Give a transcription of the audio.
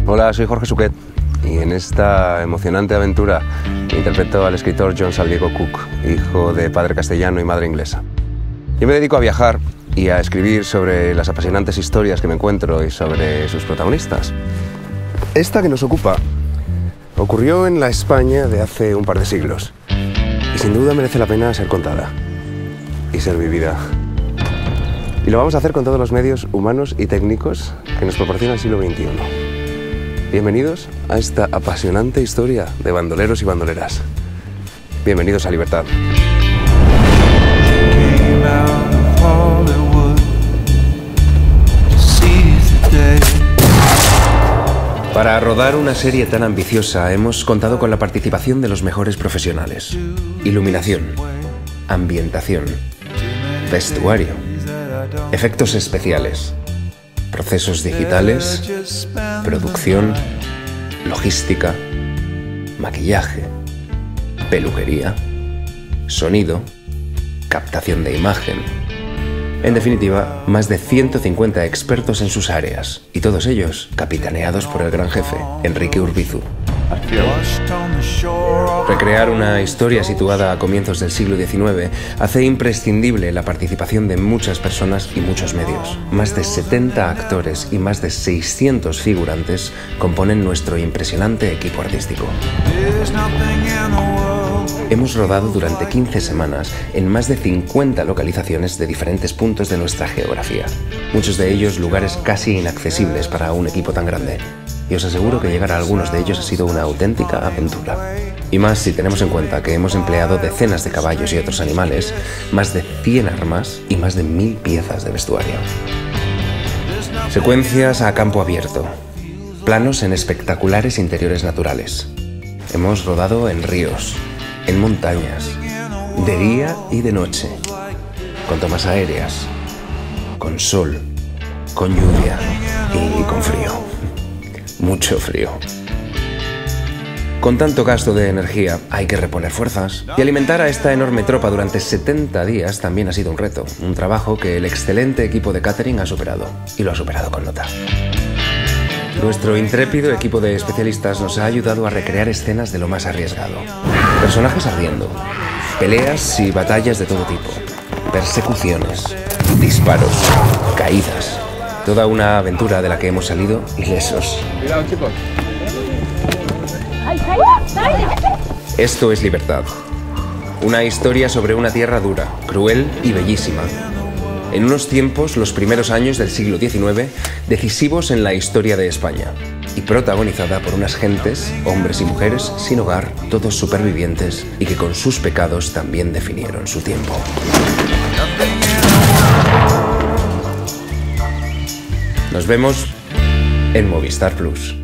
Hola, soy Jorge Suquet y en esta emocionante aventura interpreto al escritor John Saldiego Cook, hijo de padre castellano y madre inglesa. Yo me dedico a viajar y a escribir sobre las apasionantes historias que me encuentro y sobre sus protagonistas. Esta que nos ocupa ocurrió en la España de hace un par de siglos y sin duda merece la pena ser contada y ser vivida. Y lo vamos a hacer con todos los medios humanos y técnicos que nos proporciona el siglo XXI. Bienvenidos a esta apasionante historia de bandoleros y bandoleras. Bienvenidos a Libertad. Para rodar una serie tan ambiciosa hemos contado con la participación de los mejores profesionales. Iluminación, ambientación, vestuario, efectos especiales, procesos digitales, producción, logística, maquillaje, peluquería, sonido, captación de imagen. En definitiva, más de 150 expertos en sus áreas, y todos ellos capitaneados por el gran jefe, Enrique Urbizu. Recrear una historia situada a comienzos del siglo XIX hace imprescindible la participación de muchas personas y muchos medios. Más de 70 actores y más de 600 figurantes componen nuestro impresionante equipo artístico. Hemos rodado durante 15 semanas en más de 50 localizaciones de diferentes puntos de nuestra geografía. Muchos de ellos lugares casi inaccesibles para un equipo tan grande. Y os aseguro que llegar a algunos de ellos ha sido una auténtica aventura. Y más si tenemos en cuenta que hemos empleado decenas de caballos y otros animales, más de 100 armas y más de 1000 piezas de vestuario. Secuencias a campo abierto. Planos en espectaculares interiores naturales. Hemos rodado en ríos, en montañas, de día y de noche, con tomas aéreas, con sol, con lluvia y con frío. Mucho frío. Con tanto gasto de energía hay que reponer fuerzas, y alimentar a esta enorme tropa durante 70 días también ha sido un reto, un trabajo que el excelente equipo de catering ha superado, y lo ha superado con nota. Nuestro intrépido equipo de especialistas nos ha ayudado a recrear escenas de lo más arriesgado. Personajes ardiendo, peleas y batallas de todo tipo, persecuciones, disparos, caídas. Toda una aventura de la que hemos salido ilesos. Cuidado, chicos. Esto es Libertad. Una historia sobre una tierra dura, cruel y bellísima. En unos tiempos, los primeros años del siglo XIX, decisivos en la historia de España. Y protagonizada por unas gentes, hombres y mujeres, sin hogar, todos supervivientes, y que con sus pecados también definieron su tiempo. Nos vemos en Movistar Plus.